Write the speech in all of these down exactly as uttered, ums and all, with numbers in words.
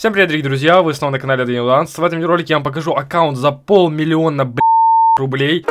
Всем привет, дорогие друзья, вы снова на канале Daniel Dance. В этом видеоролике я вам покажу аккаунт за полмиллиона б***ь, рублей.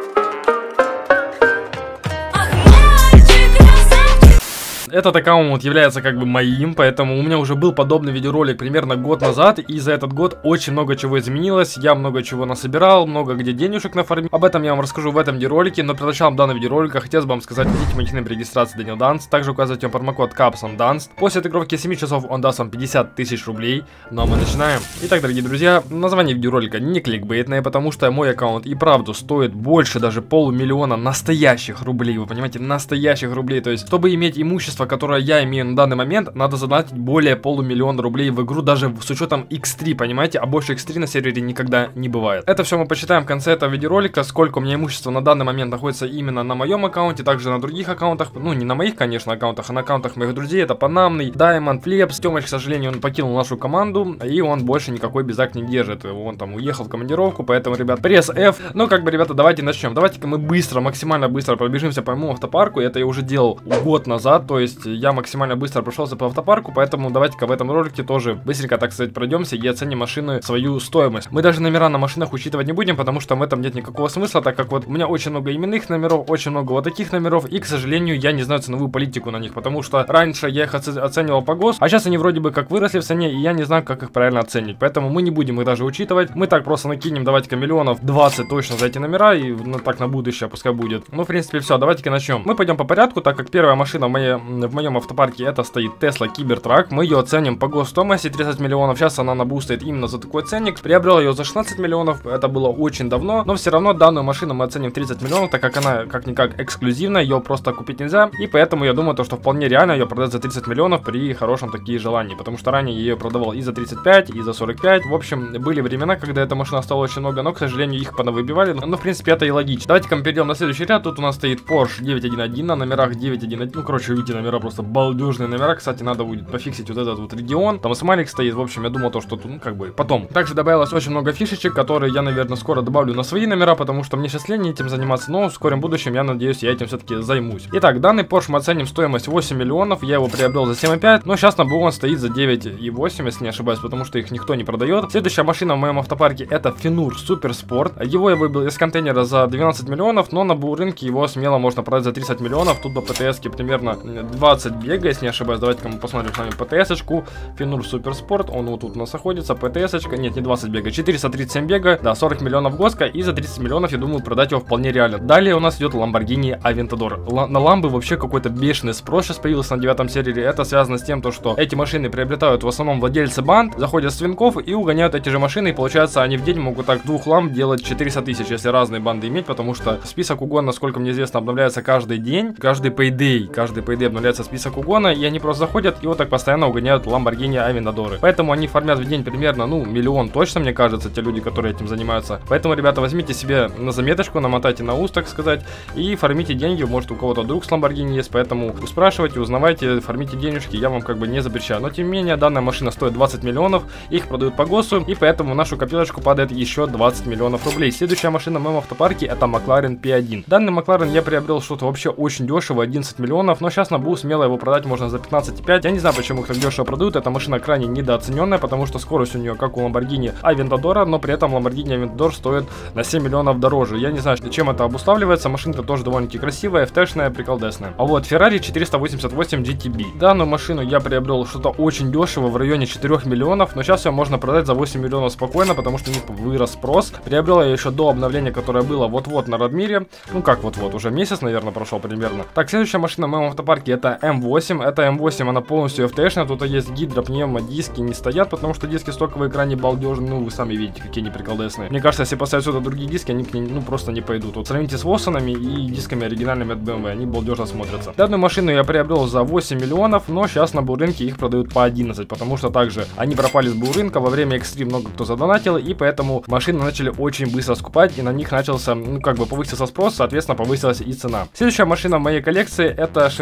Этот аккаунт является как бы моим, поэтому у меня уже был подобный видеоролик примерно год назад, и за этот год очень много чего изменилось, я много чего насобирал, много где денежек нафармил. Об этом я вам расскажу в этом видеоролике, но перед началом данного видеоролика хотелось бы вам сказать, введите мой никнейм при регистрации Daniel Dance, также указывайте вам промокод CAPSONDANCE. После отыгровки семи часов он даст вам пятьдесят тысяч рублей, ну а мы начинаем. Итак, дорогие друзья, название видеоролика не кликбейтное, потому что мой аккаунт и правду стоит больше даже полумиллиона настоящих рублей, вы понимаете, настоящих рублей, то есть, чтобы иметь имущество, которое я имею на данный момент, надо задонатить более полумиллиона рублей в игру, даже с учетом икс три, понимаете, а больше икс три на сервере никогда не бывает. Это все мы посчитаем в конце этого видеоролика, сколько у меня имущества на данный момент находится именно на моем аккаунте, также на других аккаунтах, ну не на моих, конечно, аккаунтах, а на аккаунтах моих друзей, это Панамный, Diamond, Флепс. Тёмыч, к сожалению, он покинул нашу команду, и он больше никакой безак не держит, он там уехал в командировку, поэтому, ребят, пресс F. Ну, как бы, ребята, давайте начнем, давайте-ка мы быстро, максимально быстро пробежимся по моему автопарку, это я уже делал год назад, то есть я максимально быстро прошелся по автопарку, поэтому давайте-ка в этом ролике тоже быстренько, так сказать, пройдемся и оценим машины свою стоимость. Мы даже номера на машинах учитывать не будем, потому что в этом нет никакого смысла, так как вот у меня очень много именных номеров, очень много вот таких номеров, и, к сожалению, я не знаю ценовую политику на них, потому что раньше я их оценивал по ГОС, а сейчас они вроде бы как выросли в цене, и я не знаю, как их правильно оценить, поэтому мы не будем их даже учитывать, мы так просто накинем, давайте-ка миллионов двадцать точно за эти номера, и ну, так на будущее пускай будет. Ну, в принципе, все, давайте-ка начнем. Мы пойдем по порядку, так как первая машина в, моей, в моем автопарке это стоит Tesla Cybertruck. Мы ее оценим по госстоимости тридцать миллионов. Сейчас она набустает именно за такой ценник. Приобрел ее за шестнадцать миллионов. Это было очень давно. Но все равно данную машину мы оценим тридцать миллионов, так как она как-никак эксклюзивная. Ее просто купить нельзя. И поэтому я думаю, то, что вполне реально ее продать за тридцать миллионов при хорошем такие желании. Потому что ранее я ее продавал и за тридцать пять, и за сорок пять. В общем, были времена, когда эта машина стала очень много, но, к сожалению, их понавыбивали. Но, в принципе, это и логично. Давайте-ка мы перейдем на следующий ряд. Тут у нас стоит Porsche девять один один на номерах девять один один. Ну, короче, видите, номера просто балдежные номера. Кстати, надо будет пофиксить вот этот вот регион. Там смайлик стоит. В общем, я думал то, что тут, ну, как бы, потом. Также добавилось очень много фишечек, которые я, наверное, скоро добавлю на свои номера, потому что мне сейчас лень этим заниматься, но в скором будущем, я надеюсь, я этим все-таки займусь. Итак, данный Porsche мы оценим стоимость восемь миллионов. Я его приобрел за семь и пять, но сейчас на БУ он стоит за девять и восемь, если не ошибаюсь, потому что их никто не продает. Следующая машина в моем автопарке это Finur Super Sport. Его я выбил из контейнера за двенадцать миллионов, но на БУ рынке его смело можно продать за тридцать миллионов. Тут до ПТСки примерно двадцать бега, если не ошибаюсь. Давайте-ка мы посмотрим с вами ПТС-очку. Finur Super Sport, он вот тут у нас находится. ПТС-очка, нет, не двадцать бега, четыреста тридцать семь бега, да, сорок миллионов госка, и за тридцать миллионов, я думаю, продать его вполне реально. Далее у нас идет Lamborghini Aventador. Л на ламбы вообще какой-то бешеный спрос сейчас появился на девятом сервере. Это связано с тем, то, что эти машины приобретают в основном владельцы банд, заходят с твинков и угоняют эти же машины, и получается, они в день могут так двух ламб делать четыреста тысяч, если разные банды иметь, потому что список угона, насколько мне известно, обновляется каждый день, каждый payday, каждый payday обновляется список угона, и они просто заходят и вот так постоянно угоняют Lamborghini Aventador. Поэтому они фармят в день примерно, ну, миллион точно, мне кажется, те люди, которые этим занимаются. Поэтому, ребята, возьмите себе на заметочку, намотайте на ус, так сказать, и фармите деньги. Может, у кого-то друг с Lamborghini есть, поэтому спрашивайте, узнавайте, фармите денежки, я вам как бы не запрещаю. Но, тем не менее, данная машина стоит двадцать миллионов, их продают по ГОСу, и поэтому в нашу копилочку падает еще двадцать миллионов рублей. Следующая машина в моем автопарке это McLaren пи один. Данный McLaren я приобрел что-то вообще очень дешево, одиннадцать миллионов, но сейчас на БУ смело его продать можно за пятнадцать и пять. Я не знаю, почему их так дешево продают, эта машина крайне недооцененная, потому что скорость у нее как у Lamborghini Aventador, но при этом Lamborghini Aventador стоит на семь миллионов дороже. Я не знаю, чем это обуславливается, машина-то тоже довольно-таки красивая, эф тэ-шная, приколдесная. А вот Ferrari четыреста восемьдесят восемь джи ти би. Данную машину я приобрел что-то очень дешево, в районе четырёх миллионов, но сейчас ее можно продать за восемь миллионов спокойно, потому что у них вырос спрос. Приобрел я еще до обновления, которое было вот-вот на Радмире. Ну как вот-вот, уже месяц, наверное, прошел примерно. Так, следующая машина в моем автопарке это эм восемь. Это эм восемь, она полностью эф тэ-шная, тут есть гидро, пневмо, диски не стоят, потому что диски стоковые крайне балдежные, ну вы сами видите, какие они приколдесные. Мне кажется, если поставить сюда другие диски, они к ним, ну, просто не пойдут. Вот сравните с Воссонами и дисками оригинальными от бэ эм вэ, они балдежно смотрятся. Данную машину я приобрел за восемь миллионов, но сейчас на БУ-рынке их продают по одиннадцать, потому что также они пропали с БУ-рынка, во время икс три много кто задонатил, и поэтому машины начали очень быстро скупать, и на них начался, ну, как бы повысился спрос, соответственно, повысилась и цена. Следующая машина в моей коллекции это Chevrolet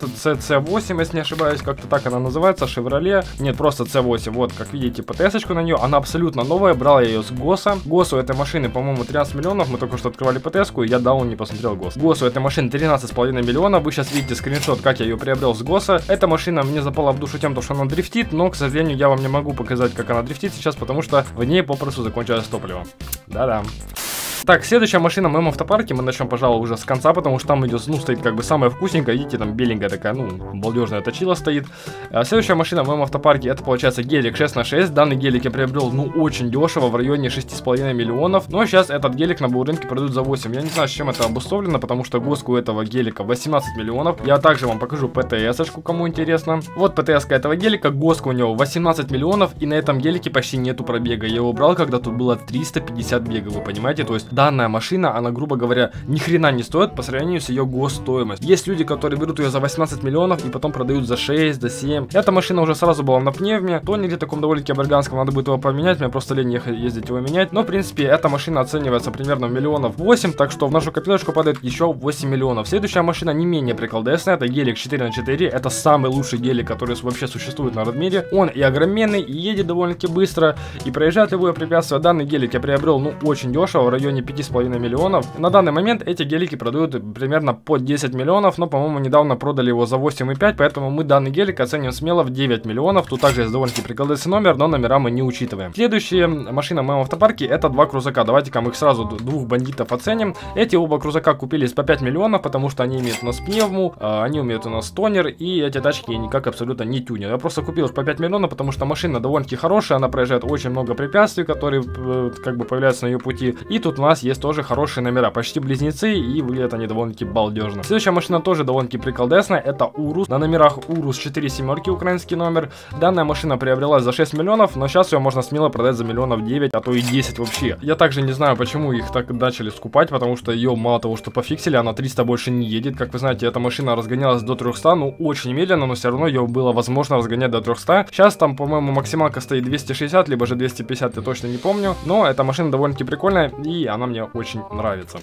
это си си восемь, если не ошибаюсь, как-то так она называется, Chevrolet. Нет, просто си восемь. Вот, как видите, ПТС-очку на нее. Она абсолютно новая. Брал я ее с ГОСа. ГОСу этой машины, по-моему, тринадцать миллионов. Мы только что открывали ПТС-ку, и я дал, не посмотрел ГОС. ГОСу этой машины тринадцать с половиной миллионов. Вы сейчас видите скриншот, как я ее приобрел с ГОСа. Эта машина мне запала в душу тем, что она дрифтит, но, к сожалению, я вам не могу показать, как она дрифтит сейчас, потому что в ней попросту закончилось топливо. Да-да. Так, следующая машина в моем автопарке, мы начнем, пожалуй, уже с конца, потому что там идет, ну, стоит как бы самая вкусненькая, видите, там беленькая такая, ну, балдежная точила стоит. А следующая машина в моем автопарке, это, получается, гелик шесть на шесть, данный гелик я приобрел, ну, очень дешево, в районе шести с половиной миллионов, но сейчас этот гелик на булрынке продают за восемь, я не знаю, с чем это обусловлено, потому что госку этого гелика восемнадцать миллионов, я также вам покажу ПТС-очку, кому интересно. Вот ПТС-ка этого гелика, госка у него восемнадцать миллионов, и на этом гелике почти нету пробега, я его брал, когда тут было триста пятьдесят бега, вы понимаете, то есть данная машина, она, грубо говоря, ни хрена не стоит по сравнению с ее госстоимостью. Есть люди, которые берут ее за восемнадцать миллионов и потом продают за шесть, за семь. Эта машина уже сразу была на пневме, тонере таком довольно-таки аберганском, надо будет его поменять, мне просто лень ехать, ездить его менять. Но, в принципе, эта машина оценивается примерно в миллионов восемь, так что в нашу копилочку падает еще восемь миллионов. Следующая машина не менее приколдесная, это гелик четыре на четыре, это самый лучший гелик, который вообще существует на Радмире. Он и огроменный, и едет довольно-таки быстро, и проезжает любое препятствие. Данный гелик я приобрел, ну, очень дешево, в районе пяти с половиной миллионов. На данный момент эти гелики продают примерно по десять миллионов, но, по-моему, недавно продали его за восемь и пять, поэтому мы данный гелик оценим смело в девять миллионов. Тут также есть довольно-таки приколдесный номер, но номера мы не учитываем. Следующая машина в моем автопарке это два крузака. Давайте-ка мы их сразу двух бандитов оценим. Эти оба крузака купились по пять миллионов, потому что они имеют у нас пневму, они умеют у нас тонер, и эти тачки я никак абсолютно не тюню. Я просто купил их по пять миллионов, потому что машина довольно-таки хорошая, она проезжает очень много препятствий, которые как бы появляются на ее пути. И тут у нас есть тоже хорошие номера, почти близнецы, и выглядят они довольно-таки балдежно. Следующая машина тоже довольно-таки приколдесная, это Урус. На номерах Урус четыре семерки, украинский номер. Данная машина приобрелась за шесть миллионов, но сейчас ее можно смело продать за миллионов девять, а то и десять вообще. Я также не знаю, почему их так начали скупать, потому что ее мало того, что пофиксили, она триста больше не едет. Как вы знаете, эта машина разгонялась до трехсот, ну очень медленно, но все равно ее было возможно разгонять до трехсот. Сейчас там, по-моему, максималка стоит двести шестьдесят, либо же двести пятьдесят, я точно не помню. Но эта машина довольно-таки прикольная, и она мне очень нравится.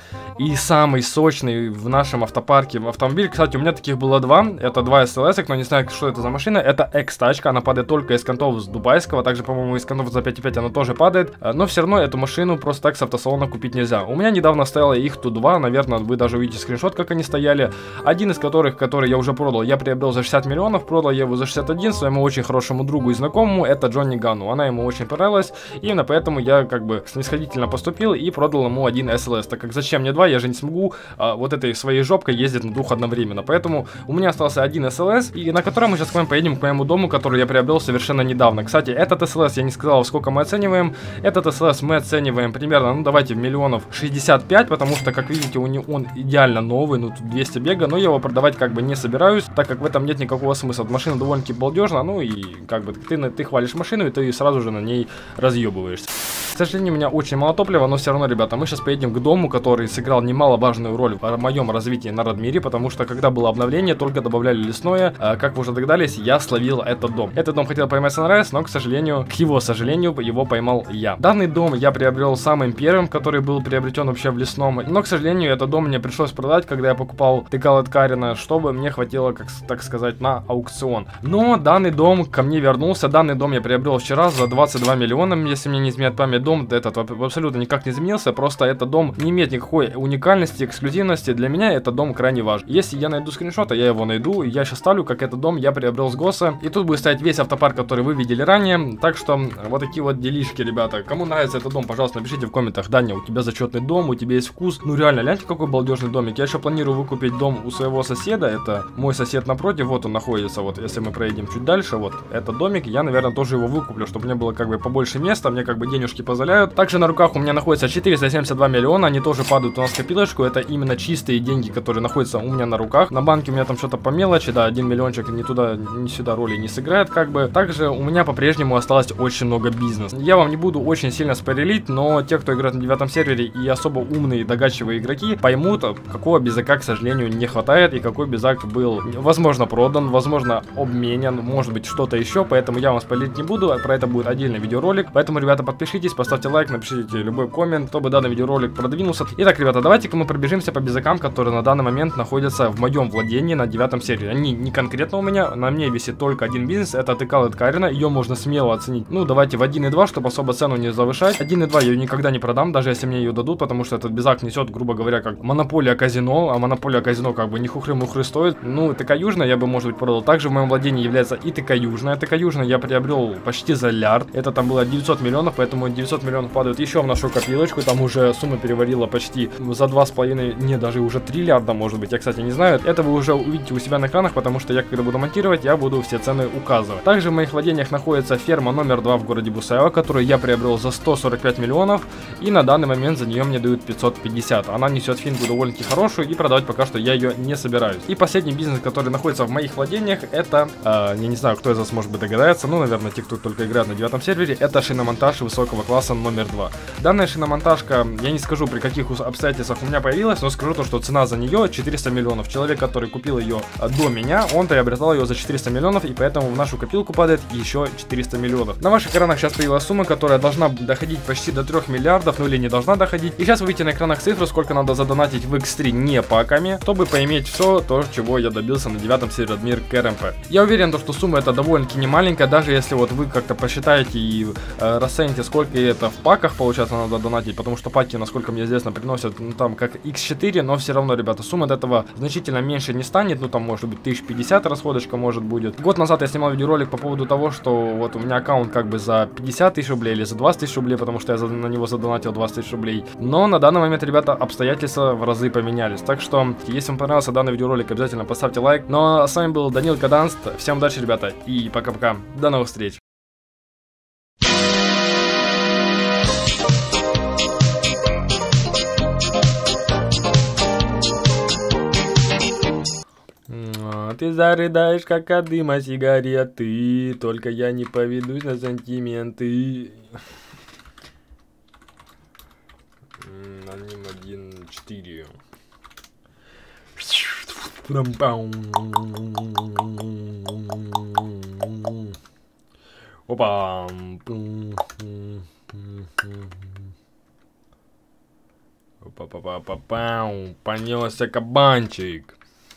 И самый сочный в нашем автопарке автомобиль, кстати, у меня таких было два, это два эс эл эс, но не знаю, что это за машина, это X-тачка, она падает только из контов с дубайского, также, по-моему, из контов за пять и пять она тоже падает, но все равно эту машину просто так с автосалона купить нельзя. У меня недавно стояло их тут два, наверное, вы даже увидите скриншот, как они стояли, один из которых, который я уже продал, я приобрел за шестьдесят миллионов, продал я его за шестьдесят один своему очень хорошему другу и знакомому, это Джонни Ганну, она ему очень понравилась, именно поэтому я как бы снисходительно поступил и продал ему один эс эл эс, так как зачем мне два, я же не смогу а, вот этой своей жопкой ездить на двух одновременно. Поэтому у меня остался один эс эл эс, и на котором мы сейчас к вам поедем к моему дому, который я приобрел совершенно недавно. Кстати, этот эс эл эс я не сказал, сколько мы оцениваем. Этот эс эл эс мы оцениваем примерно, ну давайте, в миллионов шестьдесят пять, потому что, как видите, у него он идеально новый, ну тут двести бега, но я его продавать как бы не собираюсь, так как в этом нет никакого смысла. Машина довольно-таки балдежна, ну и как бы ты, ты хвалишь машину, и ты сразу же на ней разъебываешься. К сожалению, у меня очень мало топлива, но все равно, ребята, мы сейчас поедем к дому, который сыграл немаловажную роль в моем развитии на Радмире, потому что, когда было обновление, только добавляли лесное, а, как вы уже догадались, я словил этот дом. Этот дом хотел поймать Sunrise, но, к сожалению, к его сожалению, его поймал я. Данный дом я приобрел самым первым, который был приобретен вообще в лесном, но, к сожалению, этот дом мне пришлось продать, когда я покупал Текал от Карина, чтобы мне хватило, как так сказать, на аукцион. Но данный дом ко мне вернулся, данный дом я приобрел вчера за двадцать два миллиона, если мне не изменяет память. Дом этот абсолютно никак не изменился, просто этот дом не имеет никакой уникальности, эксклюзивности. Для меня этот дом крайне важен. Если я найду скриншот, я его найду, я сейчас ставлю, как этот дом я приобрел с ГОСа, и тут будет стоять весь автопарк, который вы видели ранее. Так что вот такие вот делишки, ребята. Кому нравится этот дом, пожалуйста, напишите в комментах. Даня, у тебя зачетный дом, у тебя есть вкус. Ну реально, гляньте, какой балдежный домик. Я еще планирую выкупить дом у своего соседа, это мой сосед напротив, вот он находится, вот если мы проедем чуть дальше, вот этот домик, я, наверное, тоже его выкуплю, чтобы мне было как бы побольше места, мне как бы денежки позволяют. Также на руках у меня находится четыреста семьдесят два миллиона, они тоже падают у нас в копилочку, это именно чистые деньги, которые находятся у меня на руках. На банке у меня там что-то по мелочи, да, один миллиончик ни туда, ни сюда роли не сыграет, как бы. Также у меня по-прежнему осталось очень много бизнеса. Я вам не буду очень сильно спойлерить, но те, кто играет на девятом сервере и особо умные, догадчивые игроки, поймут, какого безака, к сожалению, не хватает, и какой безак был, возможно, продан, возможно, обменен, может быть, что-то еще, поэтому я вам спойлерить не буду, про это будет отдельный видеоролик. Поэтому, ребята, подпишитесь, поставьте лайк, напишите любой коммент, чтобы данный видеоролик продвинулся. Итак, ребята, давайте-ка мы пробежимся по безакам, которые на данный момент находятся в моем владении на девятом сервере. Они не конкретно у меня, на мне висит только один бизнес, это ТК Карина, ее можно смело оценить. Ну, давайте в один и два, чтобы особо цену не завышать. один и два я ее никогда не продам, даже если мне ее дадут, потому что этот безак несет, грубо говоря, как монополия казино, а монополия казино как бы не хухры-мухры стоит. Ну, ТК Южная я бы, может быть, продал. Также в моем владении является и ТК Южная. ТК Южная я приобрел почти за лярд. Это там было девятьсот миллионов, поэтому девятьсот миллионов падают еще в нашу копилочку. Там уже сумма переварила почти за два с половиной, не, даже уже три лярда, может быть. Я, кстати, не знаю. Это вы уже увидите у себя на экранах, потому что я, когда буду монтировать, я буду все цены указывать. Также в моих владениях находится ферма номер два в городе Бусаево, которую я приобрел за сто сорок пять миллионов. И на данный момент за нее мне дают пятьсот пятьдесят. Она несет финку довольно-таки хорошую, и продавать пока что я ее не собираюсь. И последний бизнес, который находится в моих владениях, это, э, я не знаю, кто из вас может быть догадается, ну, наверное, те, кто только играет на девятом сервере, это шиномонтаж высокого класса номер два. Данная шиномонтажка, я не скажу, при каких обстоятельствах у меня появилась, но скажу то, что цена за нее четыреста миллионов. Человек, который купил ее до меня, он приобретал ее за четыреста миллионов, и поэтому в нашу копилку падает еще четыреста миллионов. На ваших экранах сейчас появилась сумма, которая должна доходить почти до трёх миллиардов, ну или не должна доходить. И сейчас вы видите на экранах цифру, сколько надо задонатить в икс три не паками, чтобы поиметь все то, чего я добился на девятом сервере Адмир КРМП. Я уверен, что сумма это довольно-таки не маленькая, даже если вот вы как-то посчитаете и э, расцените, сколько это в паках, получается, надо донатить, потому что паки, насколько мне известно, приносят, ну, там, как икс четыре, но все равно, ребята, сумма от этого значительно меньше не станет, ну, там, может быть, тысяч пятьдесят расходочка, может, будет. Год назад я снимал видеоролик по поводу того, что вот у меня аккаунт как бы за пятьдесят тысяч рублей или за двадцать тысяч рублей, потому что я за, на него задонатил двадцать тысяч рублей. Но на данный момент, ребята, обстоятельства в разы поменялись. Так что, если вам понравился данный видеоролик, обязательно поставьте лайк. Ну, а с вами был Данил Каданст. Всем удачи, ребята, и пока-пока. До новых встреч. Ты зарыдаешь, как от дыма сигареты, только я не поведусь на сантименты. Аним один четыре. Опа. Опа-па-па-па-пау. Понесся кабанчик.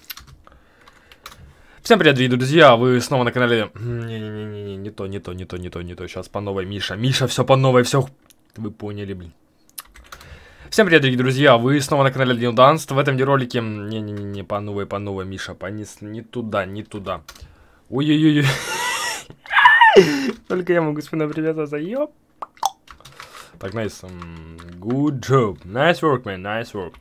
Всем привет, дорогие друзья, вы снова на канале... Не-не-не-не, не то, не то, не то, не то, не то, сейчас по новой, Миша, Миша, все по новой, все... Вы поняли, блин. Всем привет, дорогие друзья, вы снова на канале Данил Данст. В этом видеоролике... Не-не-не, по новой, по новой, Миша, понесли не туда, не туда. Ой-ой-ой. Только я могу спину приветствоваться, ёп. Так, nice. Good job. Nice work, man, nice work.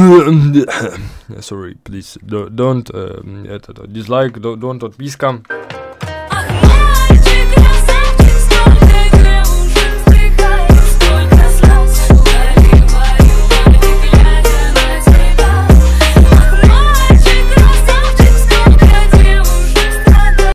Sorry, please don't, don't uh, dislike, don't, don't отписка.